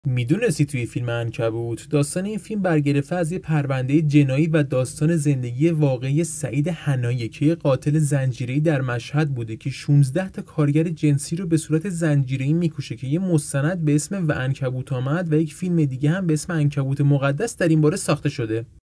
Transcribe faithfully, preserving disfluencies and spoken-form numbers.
میدونستی توی فیلم عنکبوت داستان این فیلم برگرفته از یه پرونده جنایی و داستان زندگی واقعی سعید حنایی که یه قاتل زنجیره‌ای در مشهد بوده که شانزده تا کارگر جنسی رو به صورت زنجیره‌ای میکشه که یه مستند به اسم و عنکبوت آمد و یک فیلم دیگه هم به اسم عنکبوت مقدس در این باره ساخته شده.